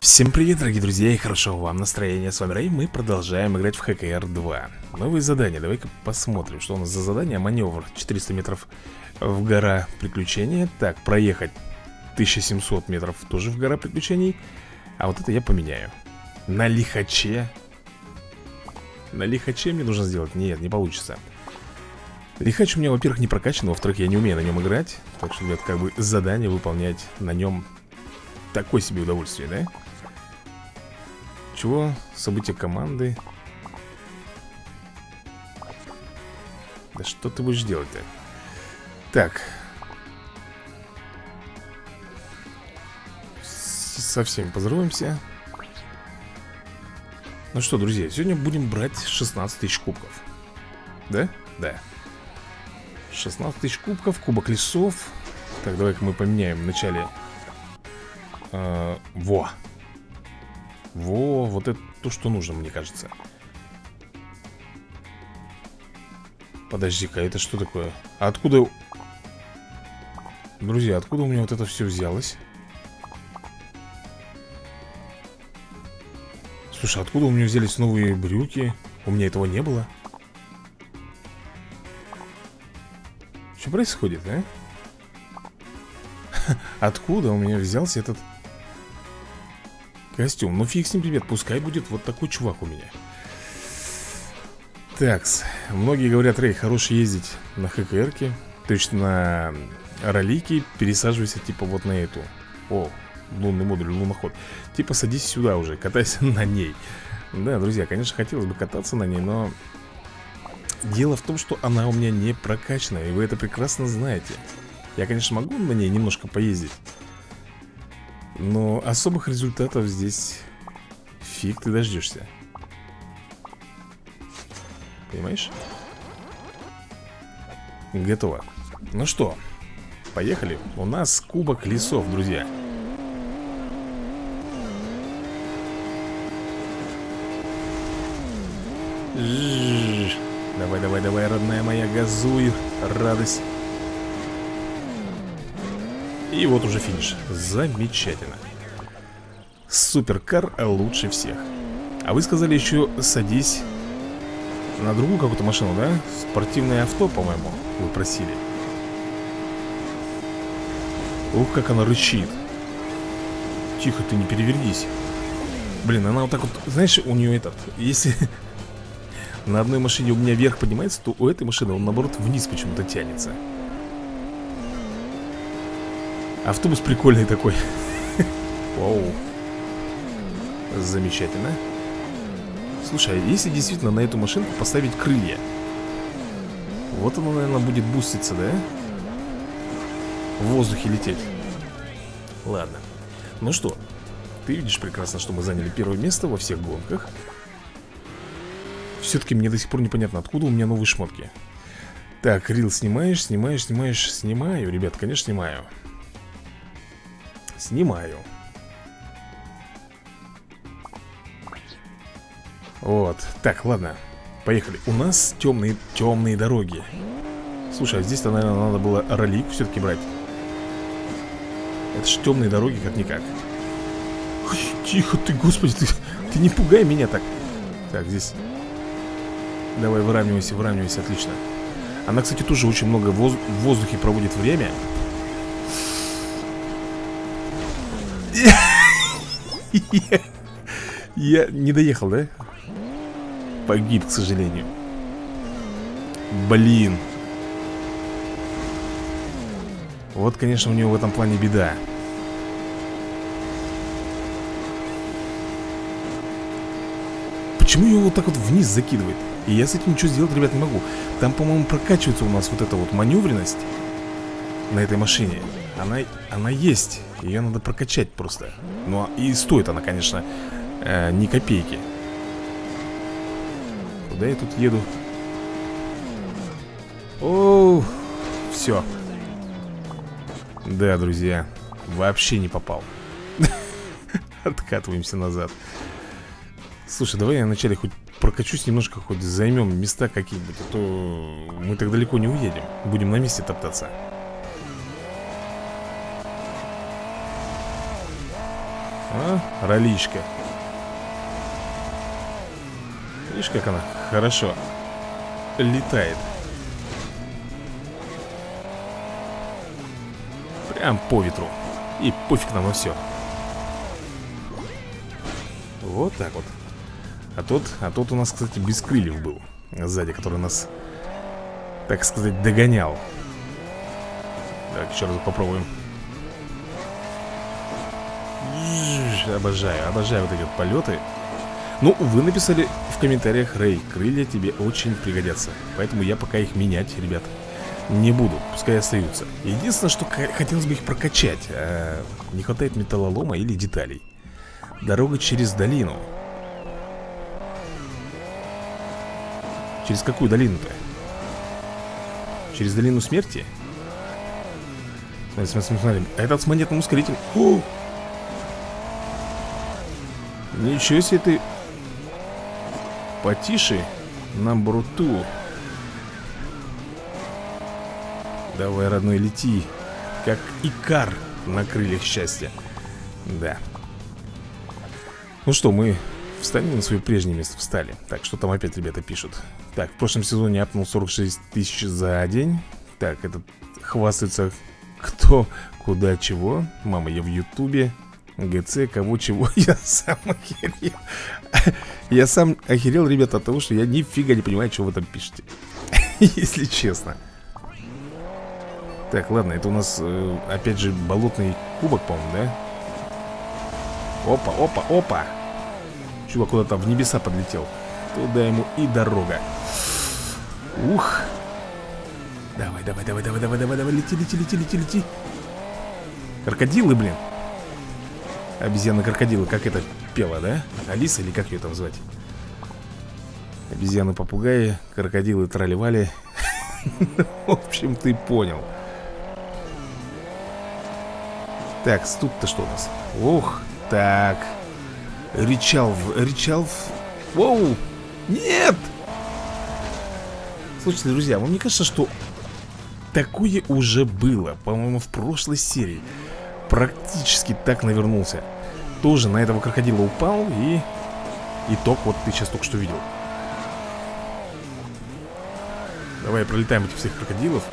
Всем привет, дорогие друзья, и хорошего вам настроения. С вами Рэй, мы продолжаем играть в ХКР 2. Новые задания, давай-ка посмотрим, что у нас за задание. Маневр 400 метров в гора приключения. Так, проехать 1700 метров тоже в гора приключений. А вот это я поменяю. На лихаче. На лихаче мне нужно сделать? Нет, не получится. Лихач у меня, во-первых, не прокачан, во-вторых, я не умею на нем играть. Так что, ребят, как бы задание выполнять на нем такое себе удовольствие, да? Чего? События команды. Да что ты будешь делать-то? Так. Со всеми поздороваемся. Ну что, друзья, сегодня будем брать 16 тысяч кубков. Да? Да. 16 тысяч кубков, кубок лесов. Так, давай-ка мы поменяем вначале. Во, вот это то, что нужно, мне кажется. Подожди-ка, это что такое? А откуда... Друзья, откуда у меня вот это все взялось? Слушай, откуда у меня взялись новые брюки? У меня этого не было. Что происходит, а? Откуда у меня взялся этот костюм? Ну фиг с ним, ребят, пускай будет вот такой чувак у меня. Такс, многие говорят: Рэй, хорош ездить на ХКРке, то есть на ролике, пересаживайся типа вот на эту. О, лунный модуль, луноход. Типа садись сюда уже, катайся на ней. Да, друзья, конечно, хотелось бы кататься на ней, но дело в том, что она у меня не прокачана, и вы это прекрасно знаете. Я, конечно, могу на ней немножко поездить, но особых результатов здесь фиг ты дождешься. Понимаешь? Готово. Ну что, поехали. У нас кубок лесов, друзья. Давай, давай, давай, родная моя, газуй. Радость. И вот уже финиш. Замечательно. Суперкар лучше всех. А вы сказали еще садись на другую какую-то машину, да? Спортивное авто, по-моему, вы просили. Ух, как она рычит. Тихо, ты не перевернись. Блин, она вот так вот, знаешь, у нее этот, если на одной машине у меня вверх поднимается, то у этой машины он, наоборот, вниз почему-то тянется. Автобус прикольный такой. Вау. Замечательно. Слушай, а если действительно на эту машинку поставить крылья? Вот оно, наверное, будет буститься, да? В воздухе лететь. Ладно. Ну что, ты видишь прекрасно, что мы заняли первое место во всех гонках. Все-таки мне до сих пор непонятно, откуда у меня новые шмотки. Так, рил снимаешь, снимаю. Ребят, конечно, снимаю. Снимаю. Вот, так, ладно. Поехали. У нас темные дороги. Слушай, а здесь-то, наверное, надо было ролик все-таки брать. Это ж темные дороги, как-никак. Ой, тихо ты, господи, ты не пугай меня так. Так, здесь. Давай, выравнивайся, отлично. Она, кстати, тоже очень много в воздухе проводит время. Я не доехал, да? Погиб, к сожалению. Блин. Вот, конечно, у него в этом плане беда. Почему его вот так вот вниз закидывает? И я с этим ничего сделать, ребят, не могу. Там, по-моему, прокачивается у нас вот эта вот маневренность на этой машине. Она есть. Ее надо прокачать просто. Ну, и стоит она, конечно, ни копейки. Куда я тут еду? О, все. Да, друзья, вообще не попал. Откатываемся назад. Слушай, давай я вначале хоть прокачусь немножко, хоть займем места какие-нибудь, а то мы так далеко не уедем. Будем на месте топтаться. А, роличка. Видишь, как она хорошо летает. Прям по ветру. И пофиг нам на все. Вот так вот. А тот у нас, кстати, без крыльев был сзади, который нас, так сказать, догонял. Так, еще раз попробуем. Обожаю вот эти вот полеты. Ну, вы написали в комментариях: Рэй, крылья тебе очень пригодятся. Поэтому я пока их менять, ребят, не буду, пускай остаются. Единственное, что хотелось бы их прокачать, не хватает металлолома или деталей. Дорога через долину. Через какую долину-то? Через долину смерти? Смотри. Этот с монетным ускорителем. О! Ничего себе ты. Потише на бруту. Давай, родной, лети. Как Икар на крыльях счастья. Да. Ну что, мы встали на свое прежнее место. Встали. Так, что там опять ребята пишут? Так, в прошлом сезоне апнул 46 тысяч за день. Так, этот хвастается кто, куда, чего. Мама, я в Ютубе. ГЦ, кого, чего. Я сам охерел. Я сам охерел, ребята, от того, что я нифига не понимаю, что вы там пишете. Если честно. Так, ладно, это у нас, опять же, болотный кубок, по-моему, да? Опа. Чувак куда-то в небеса подлетел. Туда ему и дорога. Ух. Давай, лети. Крокодилы, блин. Обезьяны-крокодилы, как это пела, да? Алиса или как ее там звать? Обезьяны-попугаи, крокодилы трали-вали. В общем, ты понял. Так, тут-то что у нас? Ух, так. Ричалв. Воу! Нет! Слушайте, друзья, вам не кажется, что такое уже было, по-моему, в прошлой серии? Практически так навернулся. Тоже на этого крокодила упал. И итог вот ты сейчас только что видел. Давай пролетаем этих всех крокодилов.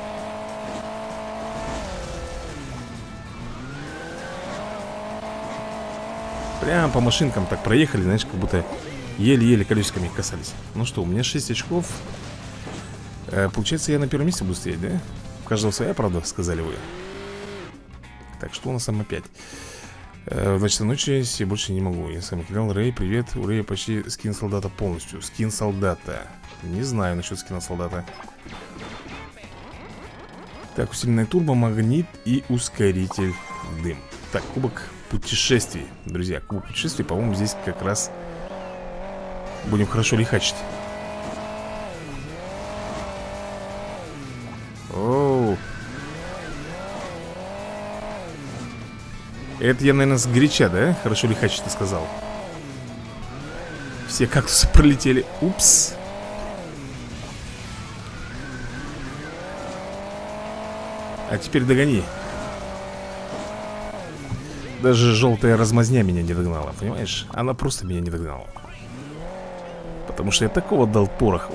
Прям по машинкам так проехали, знаешь, как будто еле-еле колесиками касались. Ну что, у меня 6 очков. Получается, я на первом месте буду стоять, да? У каждого своя, правда, сказали вы. Так, что у нас там опять? В 2 часа ночи я больше не могу. Я сам играл. Рэй, привет. У Рэя почти скин солдата полностью. Скин солдата. Не знаю насчет скина солдата. Так, усиленная турбо, магнит и ускоритель дым. Так, кубок путешествий. Друзья, кубок путешествий, по-моему, здесь как раз будем хорошо лихачить. Оу. Это я, наверное, сгоряча, да? Хорошо лихачить, ты сказал. Все кактусы пролетели. Упс. А теперь догони. Даже желтая размазня меня не догнала, понимаешь? Она просто меня не догнала. Потому что я такого дал пороху.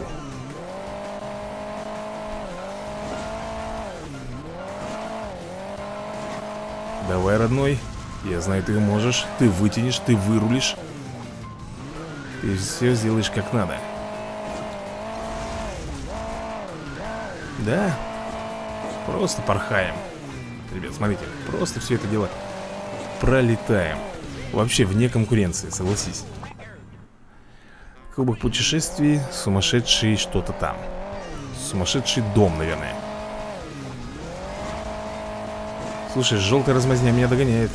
Давай, родной. Я знаю, ты можешь. Ты вытянешь, ты вырулишь. Ты все сделаешь как надо. Да. Просто порхаем. Ребят, смотрите, просто все это дело пролетаем. Вообще вне конкуренции, согласись. Кубок путешествий, сумасшедший что-то там. Сумасшедший дом, наверное. Слушай, желтая размазня меня догоняет.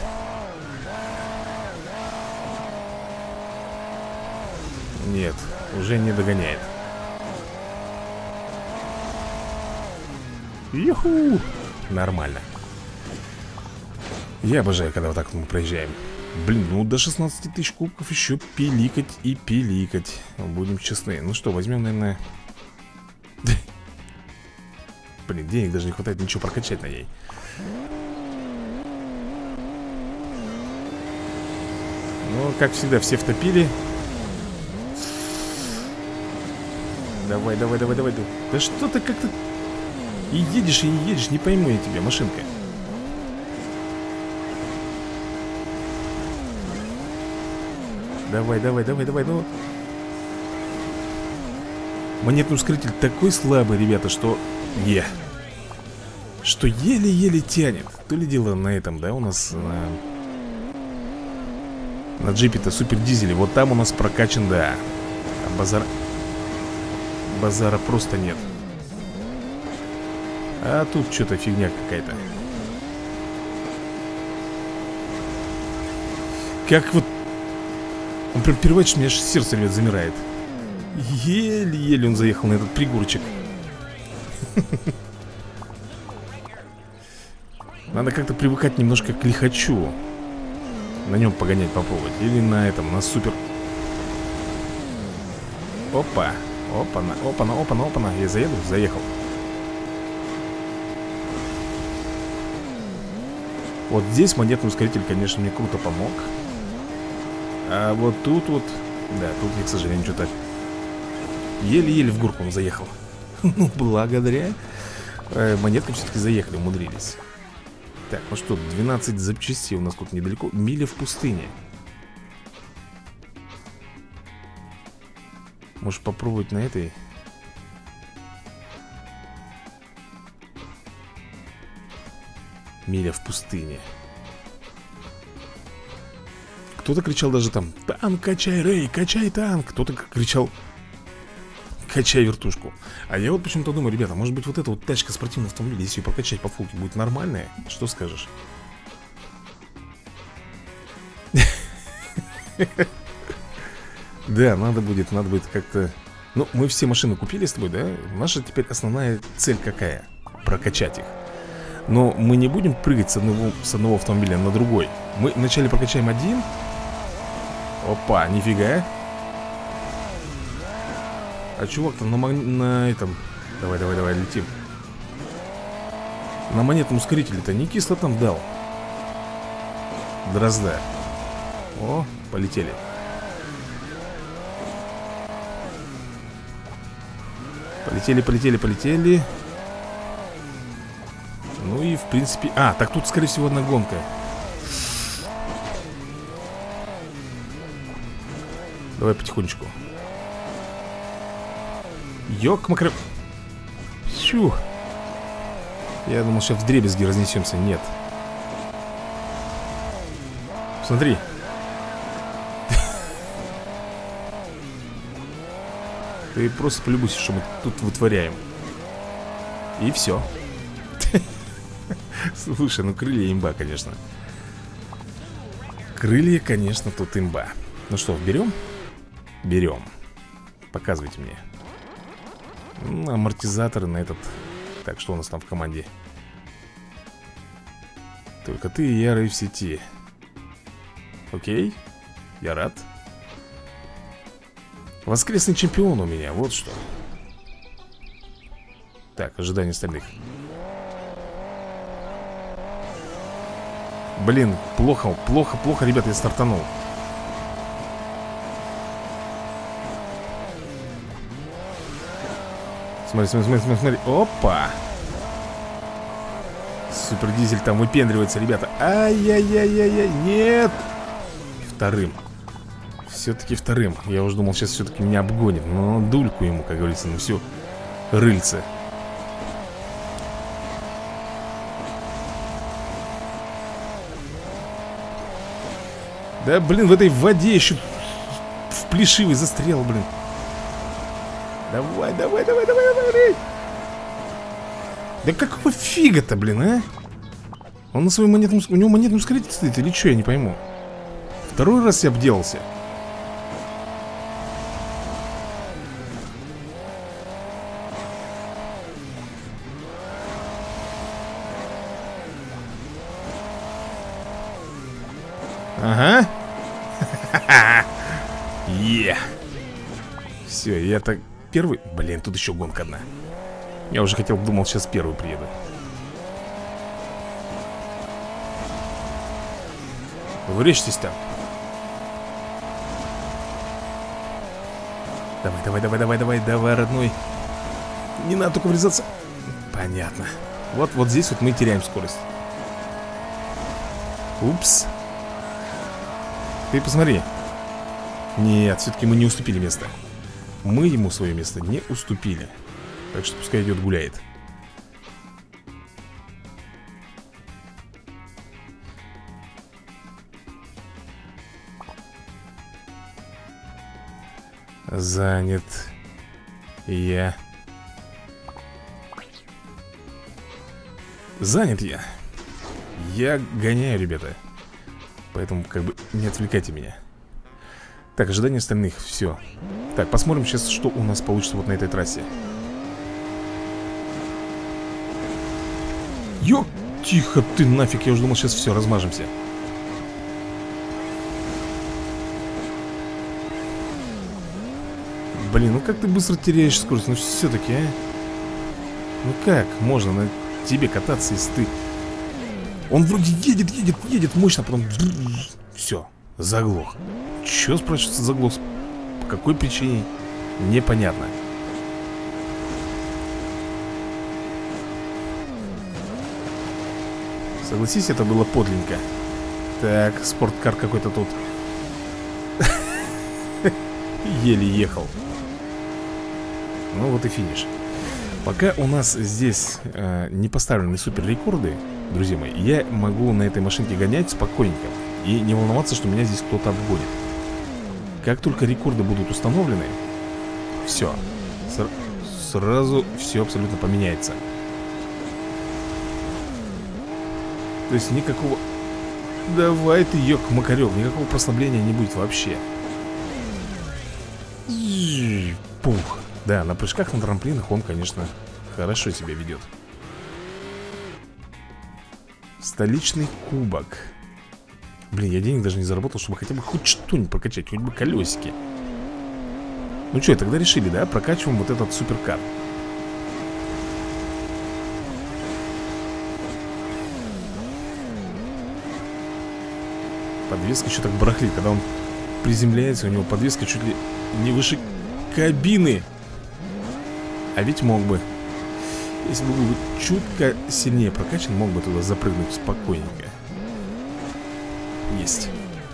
Нет, уже не догоняет. Юху! Нормально. Я обожаю, когда вот так мы проезжаем. Блин, ну до 16 тысяч кубков еще пиликать и пиликать. Будем честны. Ну что, возьмем, наверное... Блин, денег даже не хватает ничего прокачать на ней. Ну, как всегда, все втопили. Давай, давай, давай, давай. Да что ты как-то... И едешь, и не едешь, не пойму я тебя, машинка. Давай, давай, давай, давай, ну. Монетный ускоритель такой слабый, ребята, что... Что еле-еле тянет. То ли дело на этом, да, у нас на джипе-то супер дизеле. Вот там у нас прокачан, да. А базара просто нет. А тут что-то фигня какая-то. Как вот... Он прям первый, что у меня аж сердце, ребят, замирает. Еле-еле он заехал на этот пригорочек. Надо как-то привыкать немножко к лихачу. На нем погонять попробовать. Или на этом, на супер. Опа. Опа-на, опа-на, опа-на, опа-на. Я заеду? Заехал. Вот здесь монетный ускоритель, конечно, мне круто помог. А вот тут вот... Да, тут я, к сожалению, что-то... Еле-еле в горку он заехал. Ну, благодаря монеткам все-таки заехали, умудрились. Так, ну что, 12 запчастей у нас тут недалеко. Миля в пустыне. Можешь попробовать на этой. Миля в пустыне. Кто-то кричал даже там: танк качай, Рэй, качай танк. Кто-то кричал: качай вертушку. А я вот почему-то думаю, ребята, может быть вот эта вот тачка спортивного автомобиля, если ее прокачать по фулке, будет нормальная? Что скажешь? Да, надо будет как-то... Ну, мы все машины купили с тобой, да? Наша теперь основная цель какая? Прокачать их. Но мы не будем прыгать с одного автомобиля на другой. Мы вначале прокачаем один. Опа, нифига. А чувак-то на этом... Давай, давай, давай, летим. На монетном ускорителе-то не кисло там дал. Дрозда. О, полетели. Полетели, полетели, полетели. Ну и в принципе... А, так тут скорее всего одна гонка. Давай потихонечку. Ёк-макры. Щу. Я думал, сейчас вдребезги разнесемся. Нет. Смотри. Ты просто полюбуйся, что мы тут вытворяем. И все. Слушай, ну крылья имба, конечно. Крылья, конечно, тут имба. Ну что, берем? Берем. Показывайте мне. Амортизаторы на этот. Так, что у нас там в команде? Только ты и я в сети. Окей, я рад. Воскресный чемпион у меня, вот что. Так, ожидание остальных. Блин, плохо, плохо, плохо, ребят, я стартанул. Смотри, смотри, смотри, смотри, смотри. Опа! Супер дизель там выпендривается, ребята. Ай-яй-яй-яй-яй, нет! Вторым. Все-таки вторым. Я уже думал, сейчас все-таки меня обгонит. Но дульку ему, как говорится, на всю рыльце. Да, блин, в этой воде еще в плешивый застрял, блин. Давай, давай, давай, давай, давай. Да какого фига-то, блин, а? Он на своем монетном... У него монетный ускоритель стоит или что, я не пойму. Второй раз я обделался. Ага. Все, я так первый. Блин, тут еще гонка одна. Я уже хотел, думал, сейчас первый приеду. Врежьтесь там. Давай, давай, давай, давай, давай, давай, родной. Не надо только врезаться. Понятно. Вот здесь вот мы теряем скорость. Упс. Ты посмотри. Нет, все-таки мы не уступили место. Мы ему свое место не уступили. Так что пускай идет гуляет. Занят. Я. Занят я. Я гоняю, ребята. Поэтому как бы не отвлекайте меня. Так, ожидание остальных, все. Так, посмотрим сейчас, что у нас получится вот на этой трассе. Ё, тихо ты нафиг, я уже думал, сейчас все, размажемся. Блин, ну как ты быстро теряешь скорость, ну все-таки, а? Ну как можно на тебе кататься, если ты... Он вроде едет мощно, потом... Все, заглох. Че, спрашивается, заглох? По какой причине? Непонятно. Согласись, это было подлинно. Так, спорткар какой-то тут. Еле ехал. Ну вот и финиш. Пока у нас здесь не поставлены супер рекорды, друзья мои, я могу на этой машинке гонять спокойненько и не волноваться, что меня здесь кто-то обгонит. Как только рекорды будут установлены, все, сразу все абсолютно поменяется. То есть никакого... Давай ты, ёк-макарёк, никакого прослабления не будет вообще. Пух. Да, на прыжках, на трамплинах он, конечно, хорошо себя ведет. Столичный кубок. Блин, я денег даже не заработал, чтобы хотя бы хоть что-нибудь прокачать, хоть бы колесики. Ну что, тогда решили, да? Прокачиваем вот этот суперкар. Подвеска еще так барахлит. Когда он приземляется, у него подвеска чуть ли не выше кабины. А ведь мог бы. Если бы был чутко сильнее прокачан, мог бы туда запрыгнуть спокойненько. Есть.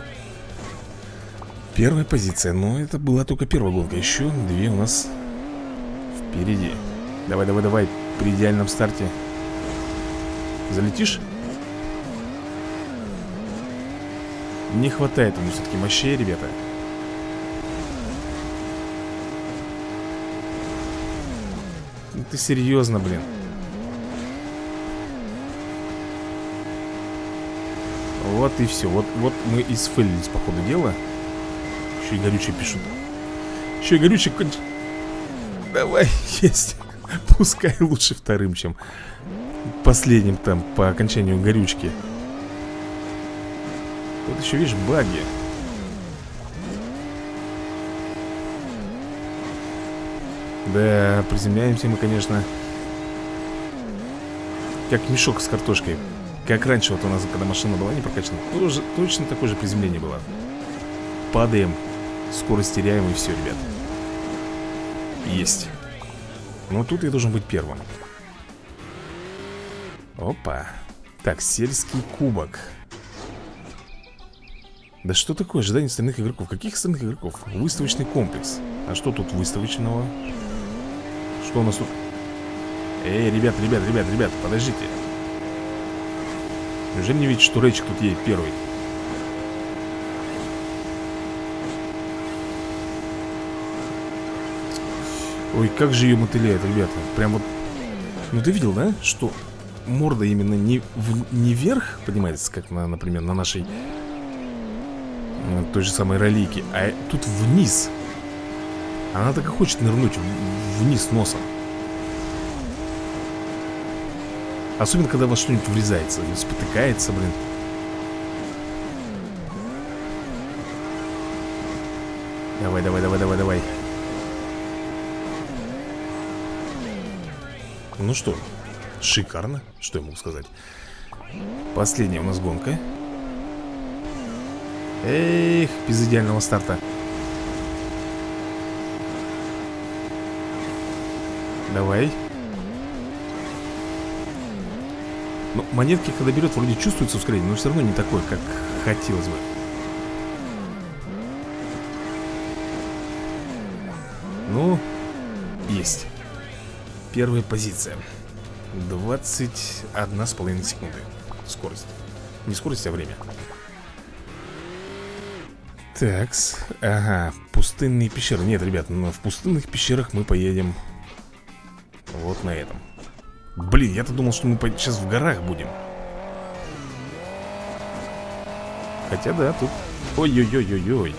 Первая позиция. Но это была только первая гонка. Еще две у нас впереди. Давай, давай, давай. При идеальном старте. Залетишь? Не хватает ему все-таки мощей, ребята. Ты серьезно, блин? Вот и все. Вот мы и сфейлились по ходу дела. Еще и горючие пишут. Еще и горючие конч... Давай, есть. Пускай лучше вторым, чем последним там по окончанию горючки. Тут еще, видишь, баги. Да, приземляемся мы, конечно, как мешок с картошкой. Как раньше вот у нас, когда машина была не прокачана, тоже, точно такое же приземление было. Падаем, скорость теряем и все, ребят. Есть. Но тут я должен быть первым. Опа. Так, сельский кубок. Да что такое ожидание остальных игроков? Каких остальных игроков? Выставочный комплекс. А что тут выставочного? Что у нас тут? Эй, ребят, подождите. Неужели не видите, что Рэйчик тут едет первый? Ой, как же ее мотыляет, ребята. Прям вот... Ну ты видел, да? Что морда именно не вверх поднимается, как, например, на нашей той же самой ролике, а тут вниз. Она так и хочет нырнуть вниз носом. Особенно, когда во что-нибудь врезается или спотыкается, блин. Давай, давай, давай, давай, давай. Ну что, шикарно. Что я могу сказать? Последняя у нас гонка. Эх, без идеального старта. Давай. Ну, монетки, когда берет, вроде чувствуется ускорение, но все равно не такое, как хотелось бы. Ну, есть. Первая позиция. 21,5 секунды. Скорость. Не скорость, а время. Такс. Ага, пустынные пещеры. Нет, ребят, но в пустынных пещерах мы поедем вот на этом. Блин, я-то думал, что мы сейчас в горах будем. Хотя да, тут... Ой-ой-ой-ой-ой.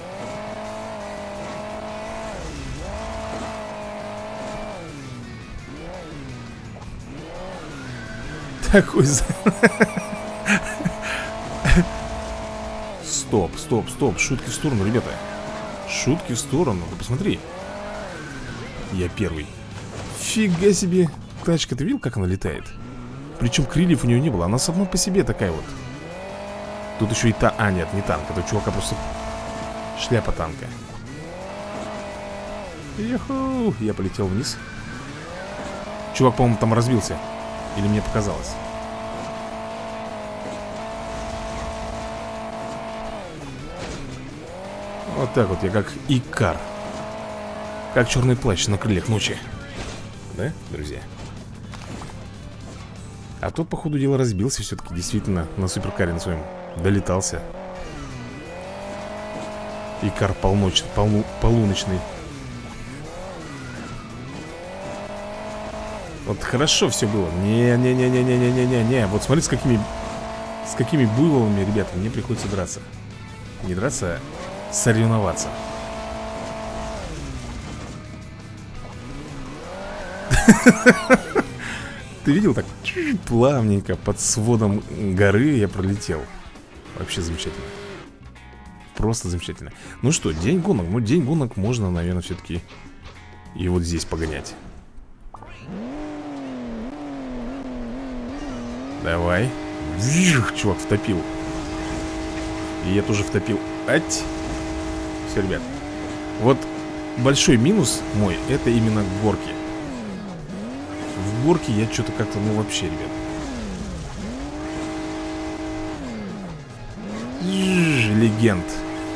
Такой... Стоп, стоп, стоп. Шутки в сторону, ребята. Шутки в сторону. Ты посмотри. Я первый. Фига себе. Тачка, ты видел, как она летает? Причем крыльев у нее не было. Она сама по себе такая вот. Тут еще и А, нет, не танк. Это у чувака просто шляпа танка. Юху. Я полетел вниз. Чувак, по-моему, там разбился. Или мне показалось? Вот так вот, я как Икар. Как черный плащ на крыльях ночи. Да, друзья? А тот, по ходу дела, разбился все-таки. Действительно, на суперкаре на своем долетался. Икар полуночный. Вот хорошо все было. Не-не-не-не-не-не-не-не. Вот смотри, с какими буйволами, ребята, мне приходится драться. Не драться, а соревноваться. Ты видел так? Плавненько под сводом горы я пролетел. Вообще замечательно. Просто замечательно. Ну что, день гонок. Ну, день гонок можно, наверное, все-таки и вот здесь погонять. Давай. Чувак втопил. И я тоже втопил. Ать. Все, ребят. Вот большой минус мой, это именно горки. В горке я что-то как-то, ну вообще, ребят. Легенд.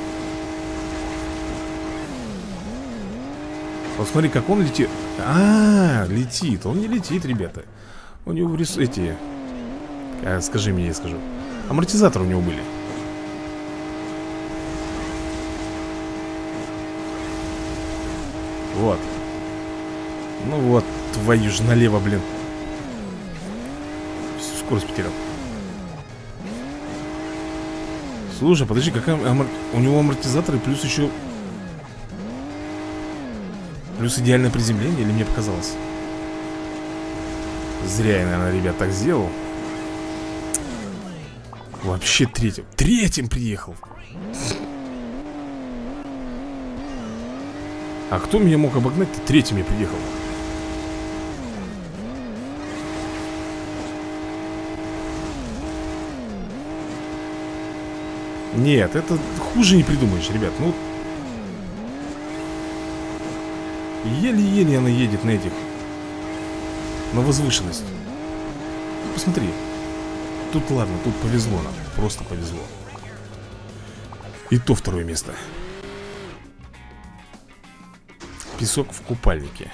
Вот смотри, как он летит. Летит. Он не летит, ребята. У него эти... скажи мне, я скажу. Амортизаторы у него были. Вот. Ну вот, твою ж налево, блин. Скорость потерял. Слушай, подожди, какая у него амортизаторы, плюс еще... Плюс идеальное приземление, или мне показалось? Зря я, наверное, ребят, так сделал. Вообще третьим приехал. А кто меня мог обогнать-то? Третьим я приехал. Нет, это хуже не придумаешь, ребят. Ну, еле-еле она едет на этих. На возвышенность. Посмотри. Тут ладно, тут повезло нам. Просто повезло. И то второе место. Песок в купальнике.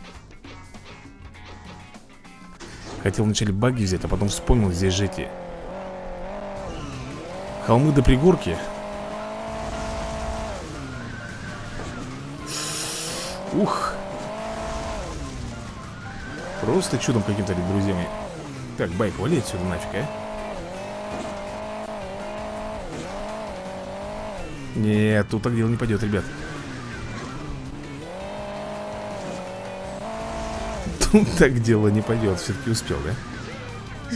Хотел вначале багги взять, а потом вспомнил, здесь же эти холмы до пригорки. Ух. Просто чудом каким-то, друзья мои. Так, байк, вали отсюда нафиг, а? Нет, тут так дело не пойдет, ребят. Тут так дело не пойдет. Все-таки успел, да?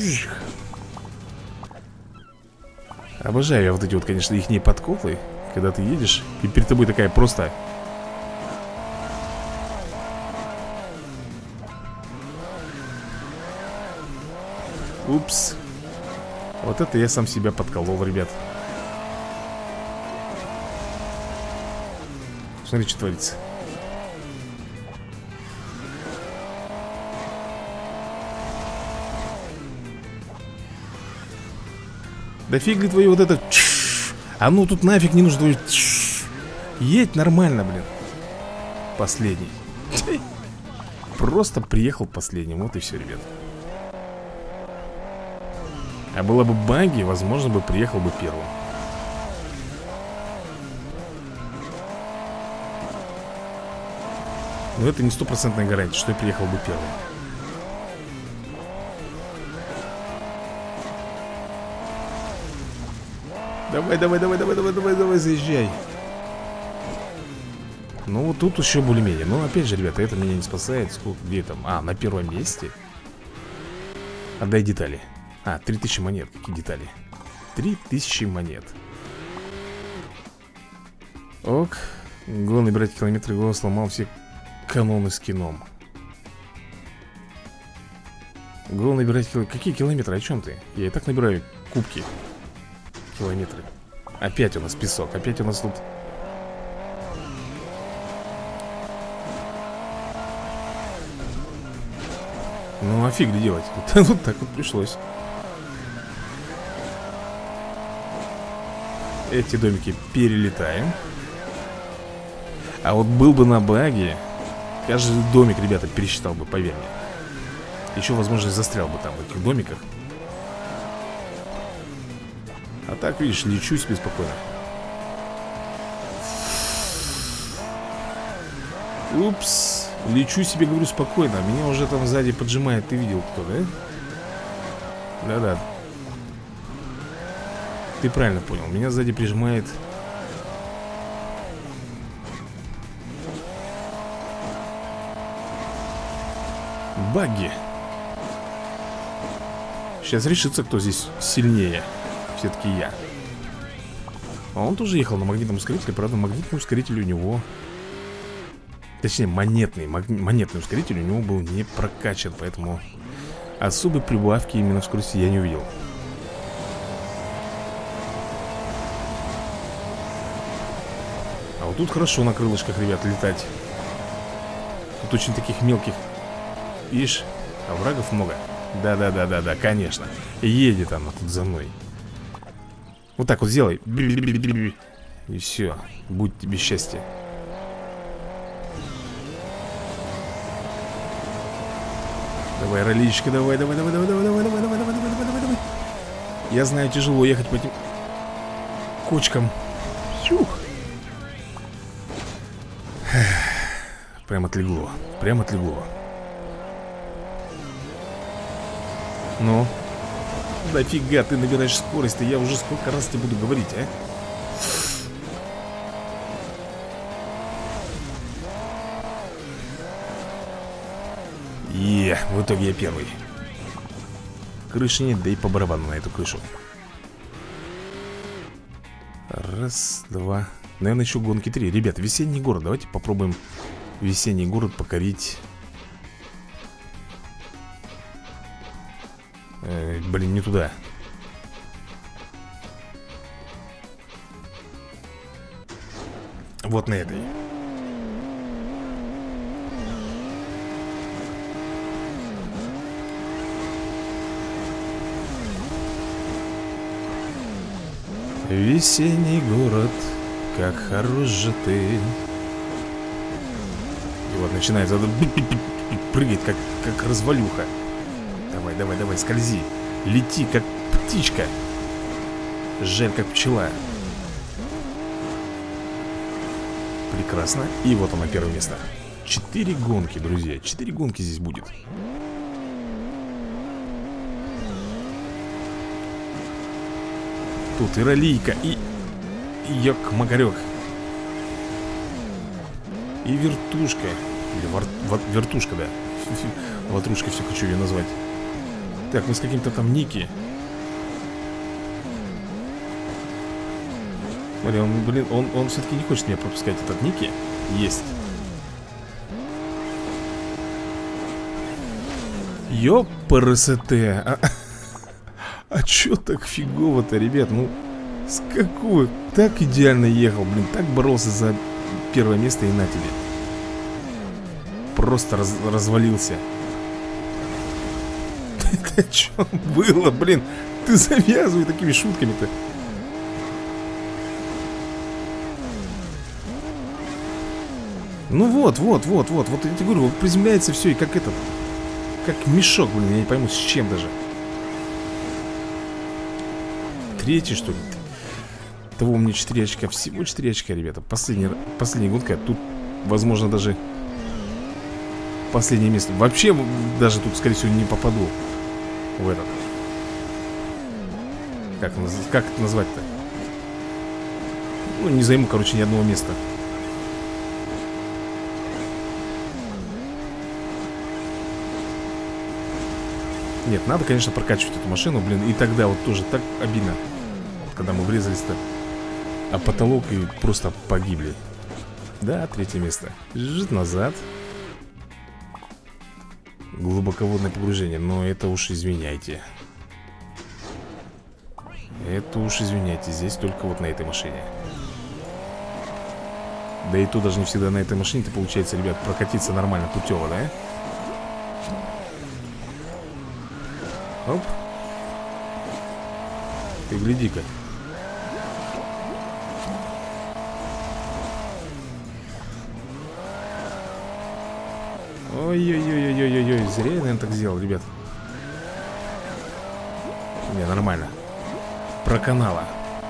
Обожаю я вот эти вот, конечно, ихние подколы. Когда ты едешь, и перед тобой такая просто... Упс. Вот это я сам себя подколол, ребят. Смотри, что творится. Да фиг ли твою вот это... А ну тут нафиг не нужно твою... Едь нормально, блин. Последний. Просто приехал последним. Вот и все, ребят. А было бы баги, возможно бы приехал бы первым. Но это не стопроцентная гарантия, что я приехал бы первым. Давай, давай, давай, давай, давай, давай, давай, заезжай. Ну вот тут еще более-менее. Но опять же, ребята, это меня не спасает. Сколько, где там? А, на первом месте. Отдай детали. А, 3000 монет. Какие детали? 3000 монет. Ок. Гон набирать километры, гон сломал все каноны с кином. Гон набирать километры. Какие километры? О чем ты? Я и так набираю кубки. Километры. Опять у нас песок. Опять у нас тут... Ну, а фиг ли делать? Вот так вот пришлось. Эти домики перелетаем. А вот был бы на баге, каждый домик, ребята, пересчитал бы, поверь мне. Еще, возможно, застрял бы там в этих домиках. А так, видишь, лечу себе спокойно. Упс. Лечу себе, говорю, спокойно. Меня уже там сзади поджимает. Ты видел кто, да? Да-да. Ты правильно понял. Меня сзади прижимает... багги. Сейчас решится, кто здесь сильнее. Все-таки я. А он тоже ехал на магнитном ускорителе. Правда, магнитный ускоритель у него... Точнее, монетный ускоритель у него был не прокачан. Поэтому особой прибавки именно в скорости я не увидел. А вот тут хорошо на крылышках, ребят, летать. Тут очень таких мелких. Видишь, оврагов много. Да-да-да-да-да, конечно. Едет она тут за мной. Вот так вот сделай. И все, будь тебе счастье. Давай, роличка, давай, давай, давай, давай, давай, давай, давай, давай, давай, давай, давай, давай. Я знаю, тяжело ехать по этим кочкам. Фух. Прям отлегло. Прям отлегло. Ну, дофига ты набираешь скорость. Я уже сколько раз тебе буду говорить, а? В итоге я первый. Крыши нет, да и по барабану на эту крышу. Раз, два. Наверное, еще гонки 3. Ребят, весенний город. Давайте попробуем весенний город покорить. Блин, не туда. Вот на этой. Весенний город, как хорош же ты. И вот начинает прыгать, как развалюха. Давай, давай, давай, скользи. Лети, как птичка. Жаль, как пчела. Прекрасно. И вот оно, первое место. 4 гонки, друзья. 4 гонки здесь будет. Тут и раллийка, и ёк-макарёк. И вертушка. Или вертушка, да. Ватрушка, все хочу ее назвать. Так, мы с каким-то там Ники. Блин, он все-таки не хочет меня пропускать, этот Ники. Есть. Ёпрст. А чё так фигово-то, ребят? Ну, с какого? Так идеально ехал, блин. Так боролся за первое место, и на тебе. Просто развалился. Это что было, блин? Ты завязывай такими шутками-то. Ну вот я тебе говорю, вот приземляется все, и как этот, как мешок, блин, я не пойму, с чем даже. Третий, что ли? Того у меня 4 очка, всего 4 очка, ребята. Последняя гонка, тут, возможно, даже последнее место. Вообще, даже тут, скорее всего, не попаду в этот. Как это назвать-то? Ну, не займу, короче, ни одного места. Нет, надо, конечно, прокачивать эту машину, блин. И тогда вот тоже так обидно, когда мы врезались-то а потолок и просто погибли. Да, 3-е место. Жить назад. Глубоководное погружение. Но это уж извиняйте. Это уж извиняйте. Здесь только вот на этой машине. Да и то даже не всегда на этой машине-то получается, ребят, прокатиться нормально, путево, да? Оп. Ты гляди-ка. Ой-ой-ой-ой-ой-ой. Зря я, наверное, так сделал, ребят. Не, нормально. Проканала.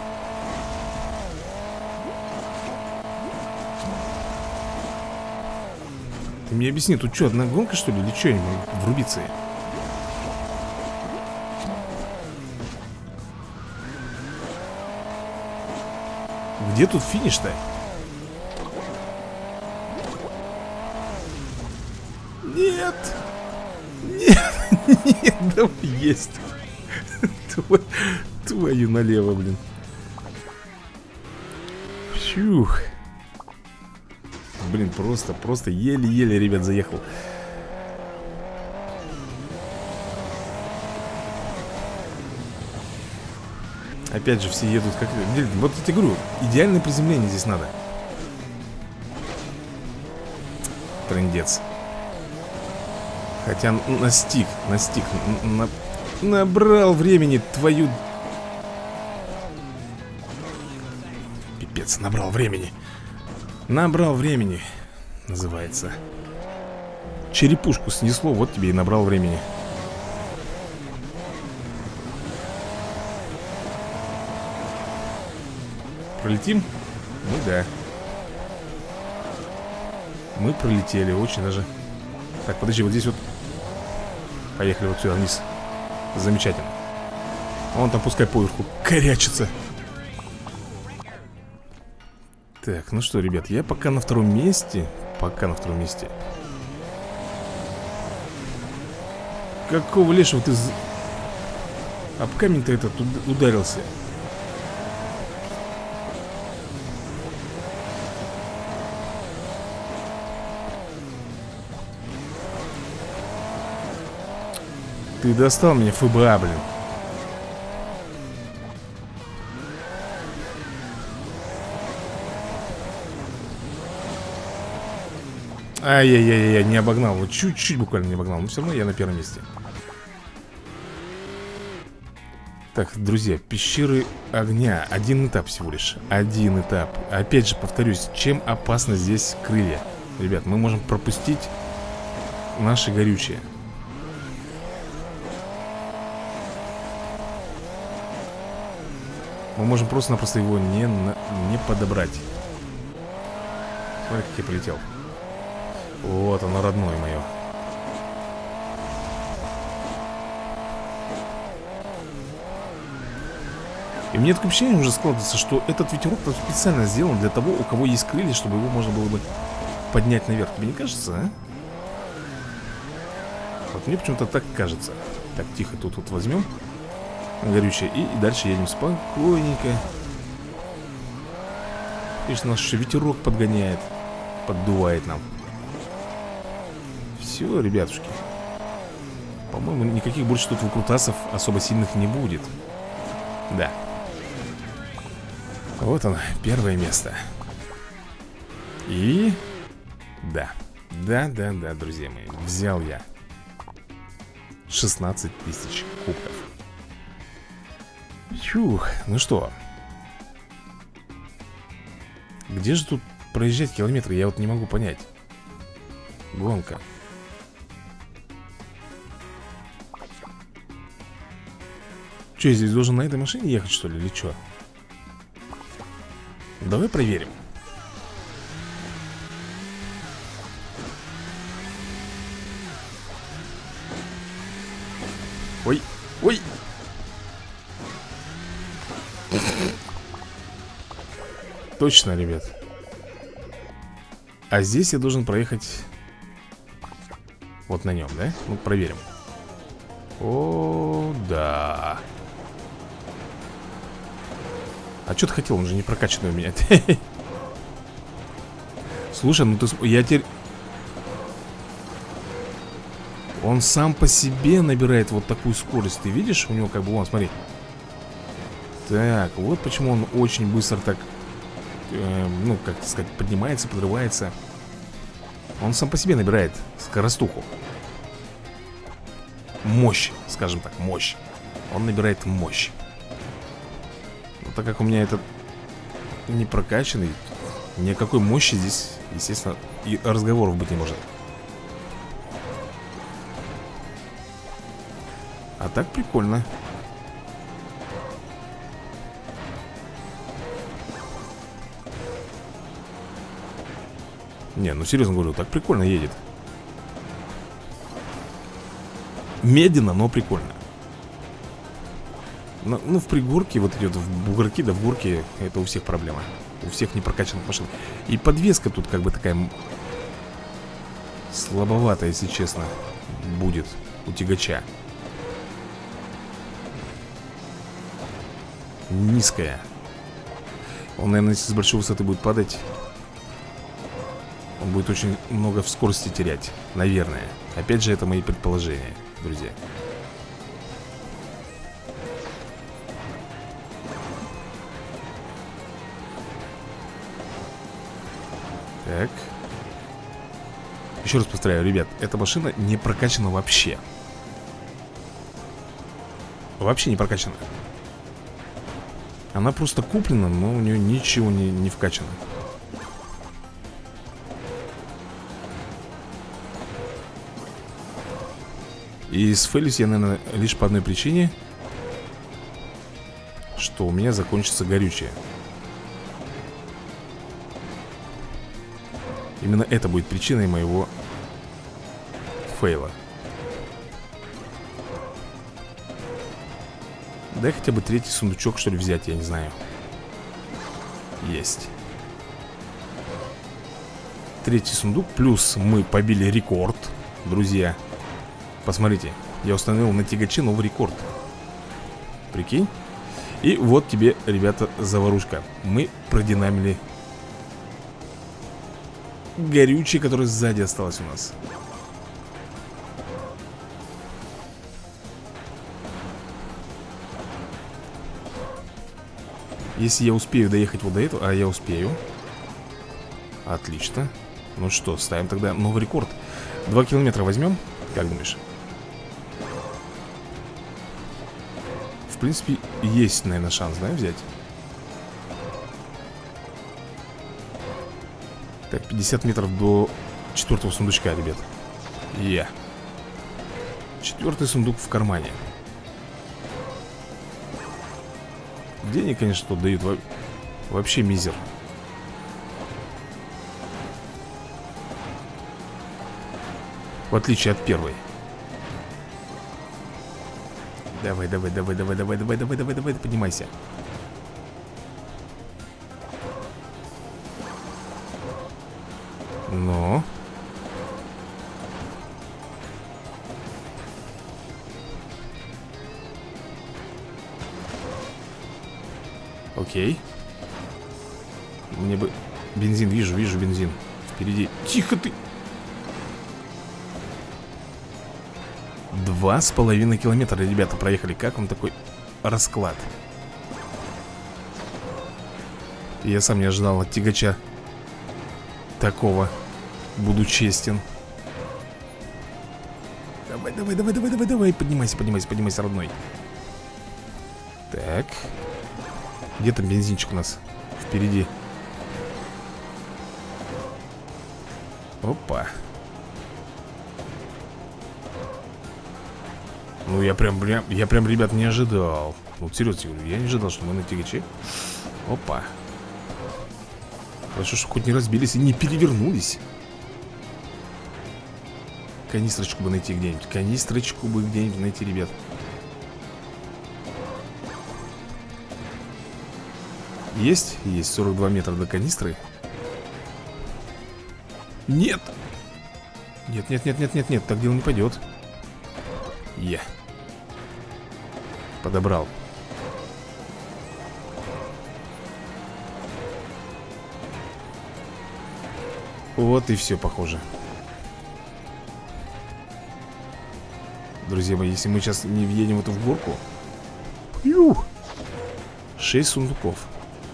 Ты мне объясни, тут что, одна гонка, что ли? Или что, я не могу врубиться? Где тут финиш-то? Нет! Нет! Нет, давай есть! Твою налево, блин. Фух. Блин, просто еле-еле, ребят, заехал. Опять же, все едут как... Вот я тебе говорю, идеальное приземление здесь надо. Трындец. Хотя настиг. Набрал времени твою... Пипец, набрал времени. Набрал времени, называется. Черепушку снесло, вот тебе и набрал времени. Пролетим? Ну да. Мы пролетели, очень даже. Так, подожди, вот здесь вот. Поехали вот сюда вниз. Замечательно. Вон там пускай поверху корячится. Так, ну что, ребят, я пока на втором месте. Какого лешего ты об камень-то этот ударился? Ты достал меня, ФБА, блин. Ай-яй-яй-яй, не обогнал. Вот чуть-чуть буквально не обогнал. Но все равно я на первом месте. Так, друзья, пещеры огня. Один этап всего лишь. Один этап. Опять же, повторюсь, чем опасно здесь крылья? Ребят, мы можем пропустить наши горючие. Мы можем просто-напросто его не подобрать. Смотри, как я полетел. Вот оно, родное мое. И мне такое ощущение уже складывается, что этот ветерок специально сделан для того, у кого есть крылья, чтобы его можно было бы поднять наверх. Тебе не кажется, а? Вот мне почему-то так кажется. Так, тихо, тут вот возьмем горючее и дальше едем спокойненько. Видишь, нас еще ветерок подгоняет. Поддувает нам. Все, ребятушки. По-моему, никаких больше тут выкрутасов особо сильных не будет. Да. Вот оно, первое место. И... Да, друзья мои, взял я 16 тысяч кубков. Фух, ну что, где же тут проезжать километры? Я вот не могу понять. Гонка. Что, я здесь должен на этой машине ехать, что ли, или что? Давай проверим. Ой, ой. Точно, ребят. А здесь я должен проехать вот на нем, да? Ну, проверим. О, да. А что ты хотел? Он же не прокачанный у меня. Слушай, ну ты... Я теперь... Он сам по себе набирает вот такую скорость. Ты видишь? У него как бы, вон, смотри. Так, вот почему он очень быстро так... ну, как сказать, поднимается, подрывается. Он сам по себе набирает скоростуху. Мощь, скажем так, мощь. Он набирает мощь. Но так как у меня этот не прокачанный, ни о какой мощи здесь, естественно, и разговоров быть не может. А так прикольно. Не, ну серьезно говорю, так прикольно едет. Медленно, но прикольно. Ну, в пригорке, вот идет в бугорки, да в горке, это у всех проблема. У всех непрокачанных машин. И подвеска тут как бы такая слабоватая, если честно, будет у тягача. Низкая. Он, наверное, если с большой высоты будет падать, он будет очень много в скорости терять. Наверное. Опять же, это мои предположения, друзья. Так. Еще раз повторяю, ребят, эта машина не прокачана вообще. Вообще не прокачана. Она просто куплена, но у нее ничего не вкачано. И сфейлюсь я, наверное, лишь по одной причине, что у меня закончится горючее. Именно это будет причиной моего фейла. Дай хотя бы третий сундучок, что ли, взять, я не знаю. Есть. Третий сундук, плюс мы побили рекорд, друзья. Посмотрите, я установил на тягаче новый рекорд. Прикинь? И вот тебе, ребята, заварушка. Мы продинамили горючее, которое сзади осталось у нас. Если я успею доехать вот до этого, а я успею. Отлично. Ну что, ставим тогда новый рекорд. 2 километра возьмем, как думаешь? В принципе, есть, наверное, шанс, да, взять. Так, 50 метров до 4-го сундучка, ребят. Я. 4-й сундук в кармане. Денег, конечно, тут дают вообще мизер. В отличие от первой. Давай, давай, давай, давай, давай, давай, давай, давай, давай, поднимайся. Ну. Окей. Мне бы... Бензин, вижу бензин. Впереди. Тихо ты! 2,5 километра, ребята, проехали. Как вам такой расклад? Я сам не ожидал от тягача такого. Буду честен. Давай, давай, давай, давай, давай, давай. Поднимайся, поднимайся, поднимайся, родной. Так. Где там бензинчик у нас? Впереди. Опа. Ну, я прям, ребят, не ожидал. Ну, серьезно говорю, я не ожидал, что мы на тягаче. Опа. Хорошо, что хоть не разбились и не перевернулись. Канистрочку бы найти где-нибудь. Канистрочку бы где-нибудь найти, ребят. Есть? Есть 42 метра до канистры. Нет! Нет, нет, нет, нет, нет, нет, так дело не пойдет. Подобрал. Вот и все, похоже. Друзья мои, если мы сейчас не въедем в эту горку. 6 сундуков.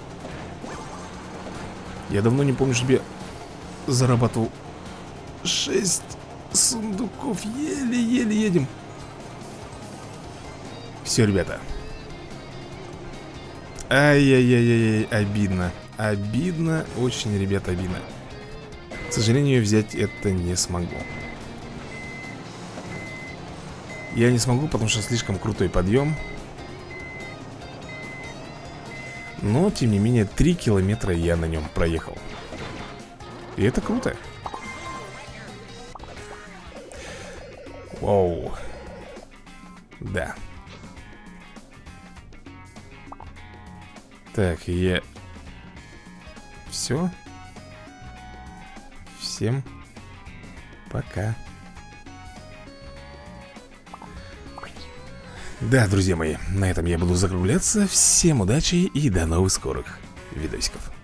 Я давно не помню, чтобы я зарабатывал 6 сундуков. Еле-еле едем. Все, ребята. Ай-яй-яй-яй, обидно. Обидно, очень, ребята, обидно. К сожалению, взять это не смогу. Я не смогу, потому что слишком крутой подъем. Но, тем не менее, 3 километра я на нем проехал. И это круто. Вау. Да. Так, я... Все. Всем пока. Да, друзья мои, на этом я буду закругляться. Всем удачи и до новых скорых видосиков.